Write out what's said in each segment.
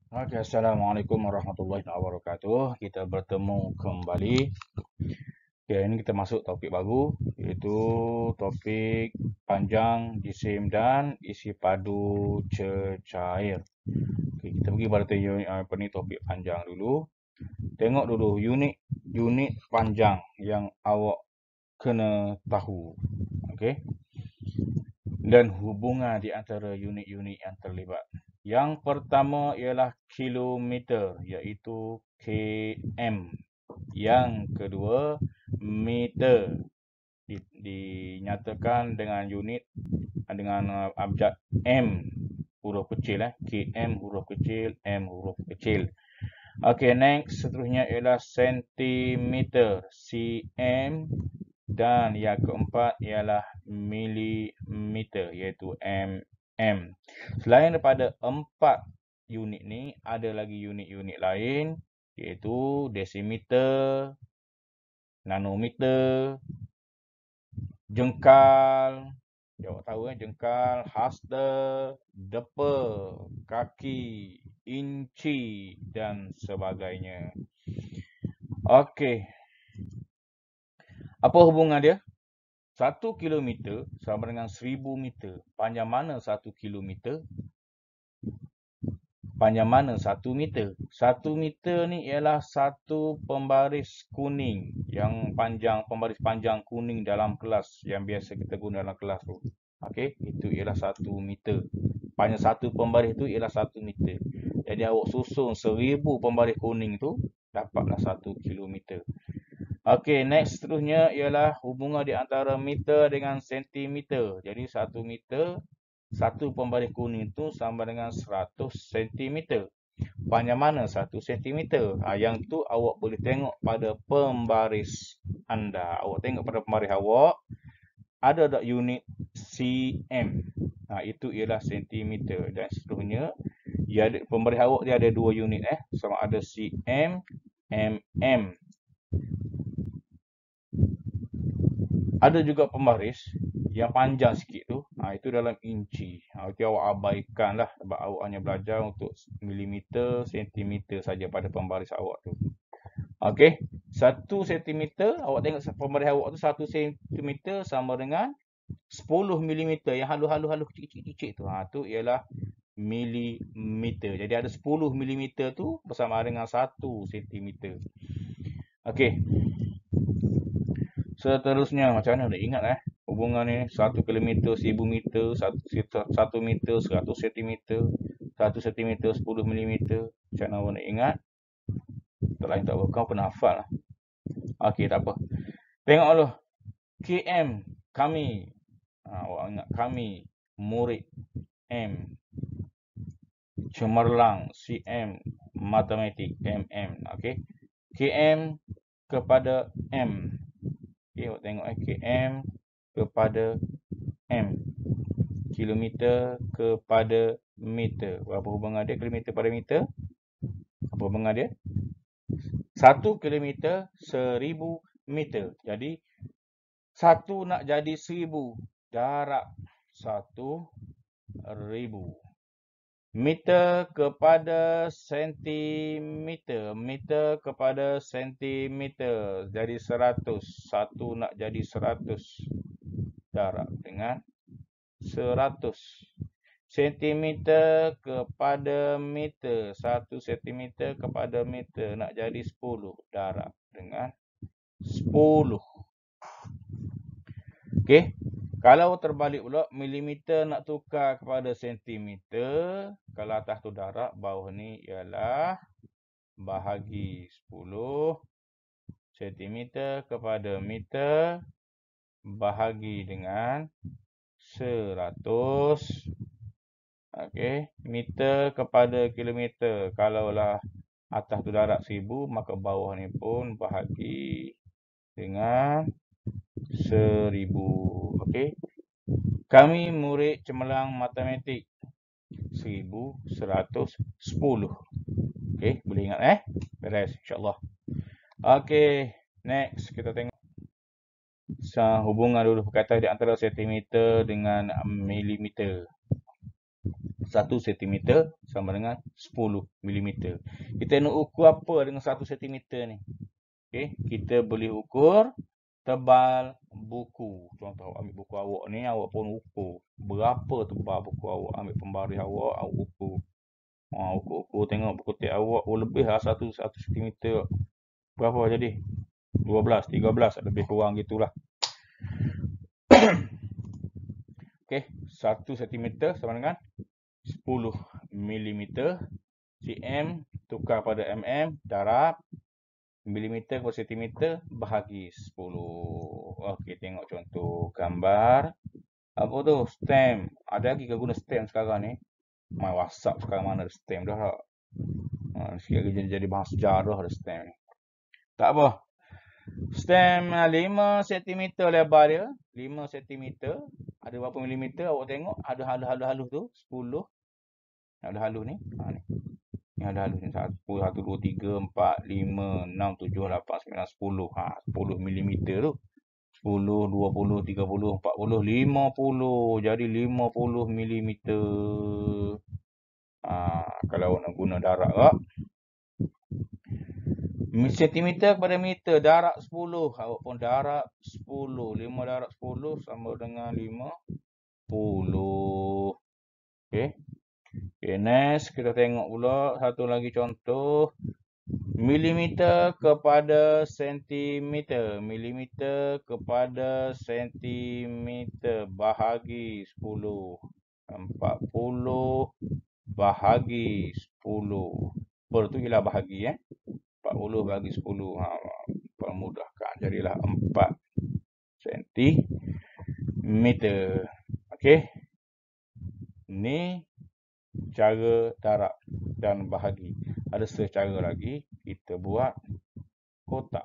Oke, Assalamualaikum warahmatullahi wabarakatuh. Kita bertemu kembali. Oke, ini kita masuk topik baru, yaitu topik panjang, jisim dan isi padu cecair. Oke, kita pergi pada apa ni topik panjang dulu. Tengok dulu unit panjang yang awak kena tahu. Okey. Dan hubungan di antara unit-unit yang terlibat. Yang pertama ialah kilometer, iaitu km. Yang kedua, meter. Dinyatakan dengan unit dengan abjad M huruf kecil, km huruf kecil, M huruf kecil. Okey, next seterusnya ialah sentimeter, cm, dan yang keempat ialah milimeter, iaitu mm. Selain daripada empat unit ni, ada lagi unit-unit lain, iaitu desimeter, nanometer, jengkal, awak tahu jengkal, hasta, depa, kaki, inci dan sebagainya. Okey, apa hubungan dia? 1 kilometer sama dengan 1000 meter. Panjang mana 1 kilometer? Panjang mana 1 meter? 1 meter ni ialah satu pembaris kuning. Yang panjang, pembaris panjang kuning dalam kelas. Yang biasa kita guna dalam kelas tu. Okey, itu ialah 1 meter. Panjang satu pembaris tu ialah 1 meter. Jadi awak susun 1000 pembaris kuning tu, dapatlah 1 kilometer. Okey, next seterusnya ialah hubungan di antara meter dengan sentimeter. Jadi 1 meter, satu pembaris kuning itu sama dengan 100 sentimeter. Panjang mana 1 sentimeter? Yang tu awak boleh tengok pada pembaris anda. Awak tengok pada pembaris awak, ada tak unit cm? Itu ialah sentimeter. Dan seterusnya, pembaris awak dia ada dua unit. Sama ada cm, mm. Ada juga pembaris yang panjang sikit tu, itu dalam inci. Itu awak abaikan lah sebab awak hanya belajar untuk milimeter, sentimeter saja pada pembaris awak tu. Okey, 1 sentimeter, awak tengok pembaris awak tu 1 sentimeter sama dengan 10 milimeter yang halus-halus kecil-kecil tu. Tu ialah milimeter. Jadi ada 10 milimeter tu bersama dengan 1 sentimeter. Okey, seterusnya, macam mana nak ingat hubungan ni? 1 kilometer, 1000 meter, 1 meter, 100 sentimeter, 1 sentimeter, 10 milimeter. Macam mana awak nak ingat? Tak lain tak apa, kau pernah hafal lah. Okey, tak apa. Tengok dulu. KM, kami. Awak ingat kami, murid. M, cemerlang. CM, matematik. MM. Okey. KM kepada M. Okey, awak tengok KM kepada M. Kilometer kepada meter. Berapa hubungan dia kilometer pada meter? Apa hubungan dia? 1 kilometer 1000 meter. Jadi 1 nak jadi 1000. Darab 1000. Meter kepada sentimeter. Meter kepada sentimeter. Jadi 100. 1 nak jadi 100. Darab dengan 100. Sentimeter kepada meter. 1 sentimeter kepada meter. Nak jadi 10. Darab dengan 10. Okey. Kalau terbalik pula, milimeter nak tukar kepada sentimeter. Kalau atas tu darab, bawah ni ialah bahagi 10. Sentimeter kepada meter. Bahagi dengan 100. Okey, meter kepada kilometer. Kalaulah atas tu darab 1000, maka bawah ni pun bahagi dengan 1000. Okey. Kami murid cemerlang matematik 1110. Okey, boleh ingat beres insya-Allah. Okey, next kita tengok hubungan dulu perkataan di antara sentimeter dengan milimeter. 1 cm sama dengan 10 mm. Kita nak ukur apa dengan 1 cm ni? Okey, kita boleh ukur tebal buku. Contoh ambil buku awak ni, awak pun ukur. Berapa tebal buku awak? Ambil pembaris awak, awak ukur. Ukur-ukur tengok buku teks awak. Lebih lah 1 cm. Berapa jadi? 12, 13, lebih kurang gitulah. Okey, 1 cm sama dengan 10 mm. cm tukar pada mm, darab milimeter ke sentimeter bahagi 10. Okey, tengok contoh gambar. Apa tu? Stem. Ada lagi ke guna stem sekarang ni? My WhatsApp sekarang mana ada stem dah. Sikit lagi jadi bahan sejarah ada stem ni. Tak apa. Stem 5 cm lebar dia. 5 cm. Ada berapa milimeter? Awak tengok. Ada halus-halus tu. 10. Halus-halus ni. Ni. Ni halus-halus ni. 1, 2, 3, 4, 5, 6, 7, 8, 9, 10. 10 milimeter tu. 10, 20, 30, 40, 50. Jadi 50 milimeter. Kalau awak nak guna darab tak? Sentimeter kepada meter, darab 10. Awak pun darab 10. 5 darab 10 sama dengan 50. Okey. Okay, next kita tengok pula satu lagi contoh. Milimeter kepada sentimeter. Milimeter kepada sentimeter bahagi 10. 40 bahagi 10. Tu ialah bahagi 40 bahagi 10. Permudahkan. Jadilah 4 cm. Okey. Ni cara darab dan bahagi. Ada secara lagi kita buat kotak.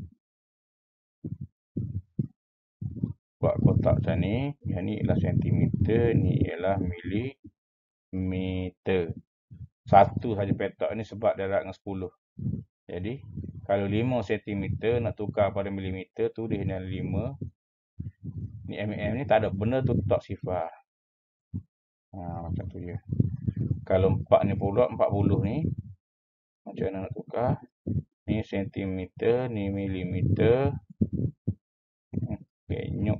Buat kotak macam ni. Yang ni ialah sentimeter, ni ialah milimeter. Satu saja petak ni sebab darab dengan 10. Jadi kalau 5 cm nak tukar pada milimeter, tulis dengan 5. Ni mm ni tak ada benda tu tak sifar. Macam tu je. Kalau 4 ni pula 40 ni macam mana nak tukar? Ni sentimeter, ni milimeter. Penyuk.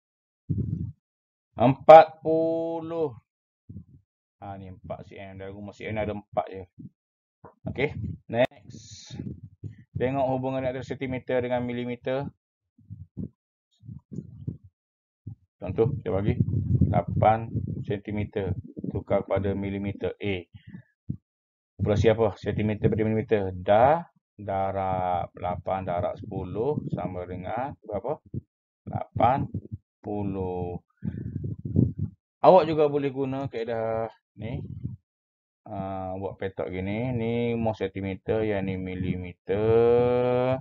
40. Ni 4 cm. Dalam rumah cm ada 4 je. Okey, next. Tengok hubungan antara sentimeter dengan milimeter. Contoh, kita bagi 8 cm tukar pada milimeter. Operasi apa? Sentimeter pada milimeter. Darab 8 darab 10 sama dengan berapa? 80. Awak juga boleh guna kaedah ni. Buat petak gini. Ni mau sentimeter, yang ni milimeter.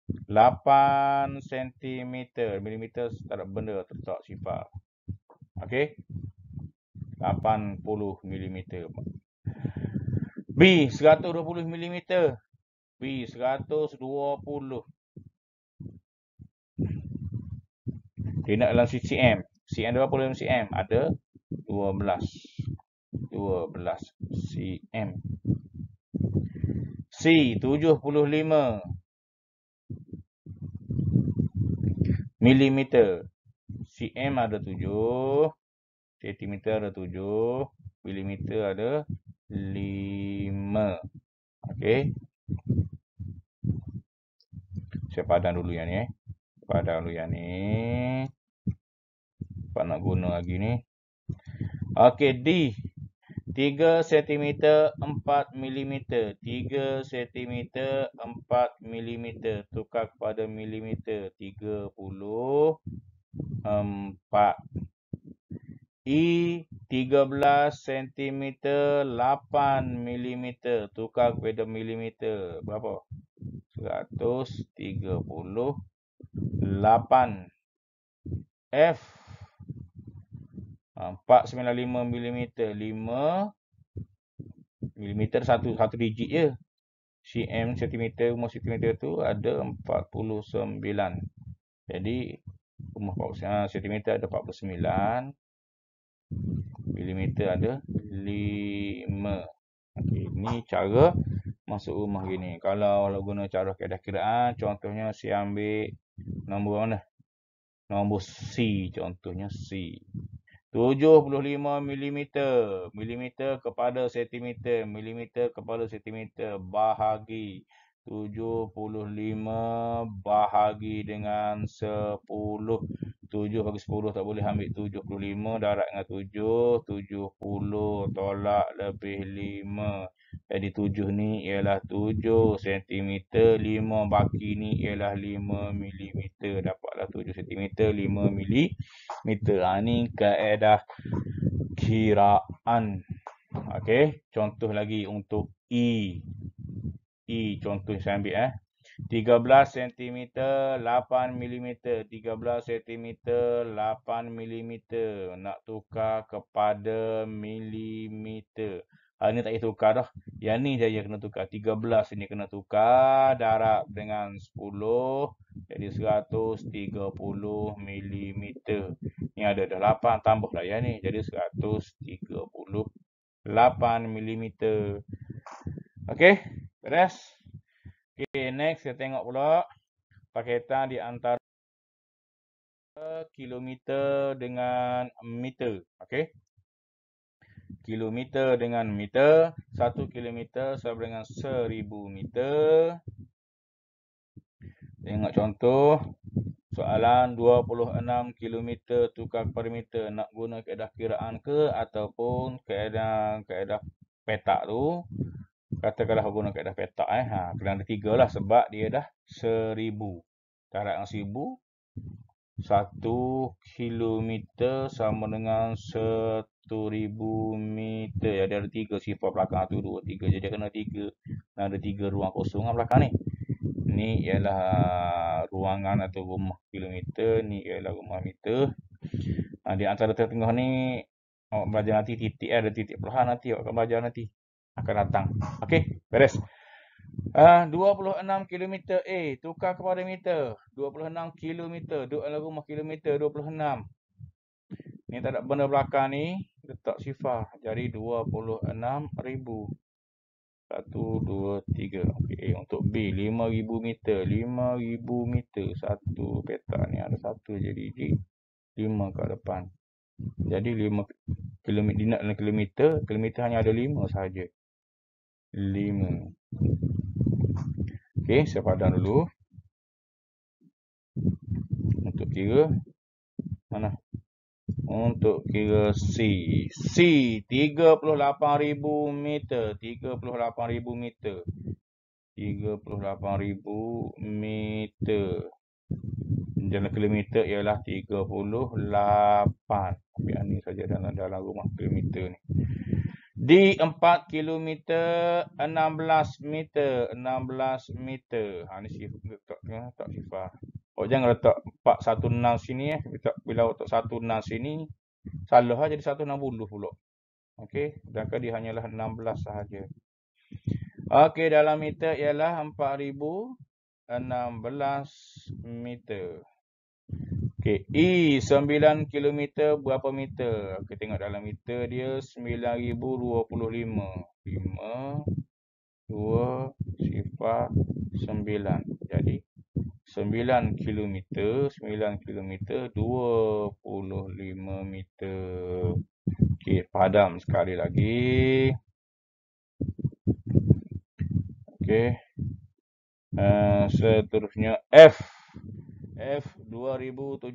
8 cm. Milimeter tak ada benda tetap sifar. Okey. 80 mm. B 120 mm. B 120. Dia nak dalam cm. Cm berapa dalam cm? Ada 12 cm. C 75 mm. Cm ada 7. Sentimeter ada 7. Milimeter ada 5. Okey. Saya padan dulu yang ni. Padan dulu yang ni. Apa nak guna lagi ni? Okey, D. 3 cm 4 mm. 3 cm 4 mm. Tukar kepada milimeter. 34. I 13 cm 8 mm. Tukar kepada milimeter. Berapa? 138. F 495 mm. 5 mm satu digit je. Cm centimeter rumah centimeter tu ada 49. Jadi rumah 49 cm ada 49. Milimeter ada 5. Okey, ni cara masuk rumah gini. Kalau guna cara kaedah kiraan, contohnya saya ambil nombor mana? Nombor C, contohnya C. 75 milimeter. Milimeter kepada sentimeter. Milimeter kepada sentimeter. Bahagi 75 bahagi dengan 10. 7 bagi 10 tak boleh ambil 75. Darat dengan 7. 70 tolak lebih 5. Jadi 7 ni ialah 7 cm. 5 baki ni ialah 5 mm. Dapatlah 7 cm 5 mm. Ni kaedah kiraan. Okey, contoh lagi untuk E. E contoh saya ambil 13 cm 8 mm. 13 cm 8 mm. Nak tukar kepada milimeter. Ni tak payah tukar dah. Yang ni saja kena tukar. 13 ni kena tukar. Darab dengan 10. Jadi 130 milimeter. Ni ada dah 8. Tambahlah yang ni. Jadi 138 milimeter. Okey. Beres. Okey. Next kita tengok pula. Pakaian di antara kilometer dengan meter. Okey. Kilometer dengan meter. 1 kilometer sama dengan 1000 meter. Tengok contoh. Soalan 26 kilometer tukar kepada meter. Nak guna kaedah kiraan ke ataupun kaedah petak tu. Katakanlah guna kaedah petak. Kena ada 3 lah sebab dia dah 1000. Darat dengan 1000. 1 kilometer sama dengan 1000 meter. Jadi ada 3 sifar belakang. 1, 2, 3. Jadi kena 3. Ada 3 ruang kosong lah belakang ni. Ni ialah ruangan atau rumah kilometer. Ni ialah rumah meter. Di antara tengah-tengah ni, awak belajar nanti titik. Ada titik perlahan nanti. Awak akan belajar nanti. Akan datang. Okey, beres. 26 kilometer tukar kepada meter. 26 kilometer. Duduk dalam rumah kilometer 26. Ni tak ada benda belakang ni. Letak sifar. Jadi 26,000. 1, 2, 3. Okey, untuk B 5000 meter. 5000 meter. Satu petak ni ada satu je digit. 5 kat depan. Jadi 5 kilometer. Dia nak dalam kilometer. Kilometer hanya ada 5 sahaja. 5. Okey, saya padam dulu. Untuk kira. Mana? Untuk kira C. C 38,000 meter. 38,000 meter. 38,000 meter. Dalam kilometer ialah 38. Ambil ni saja dalam rumah kilometer ni. Di 4 kilometer 16 meter. 16 meter. Ni sifar. Tak sifar. Jangan letak 416 sini Bila letak 16 sini salah jadi 160 pula. Okey, sedangkan dia hanyalah 16 sahaja. Okey, dalam meter ialah 4016 meter. Okey, E 9 kilometer berapa meter? Okey, tengok dalam meter dia 9025. 5 2 sifar 9. Jadi 9 kilometer 25 meter. Okey, padam sekali lagi. Okey. Seterusnya F. F 2017.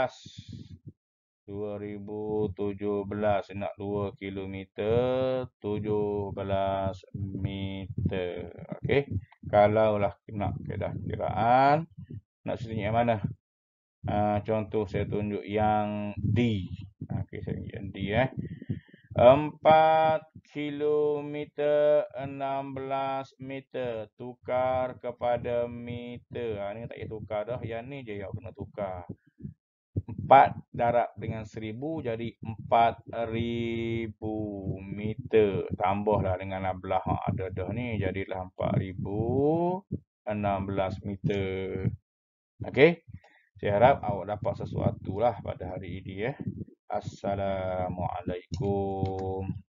2017 nak 2 kilometer 17 meter. Okey. Kalaulah nak kaedah kiraan, nak tunjuk yang mana? Contoh saya tunjuk yang D. Okey, saya tunjuk yang D 4 kilometer 16 meter. Tukar kepada meter. Ni tak payah tukar dah. Yang ni je yang kena tukar. 4 darab dengan 1000 jadi 4000 meter. Tambahlah dengan belah ada dah ni. Jadilah 4016 meter. Okey. Saya harap awak dapat sesuatu lah pada hari ini Assalamualaikum.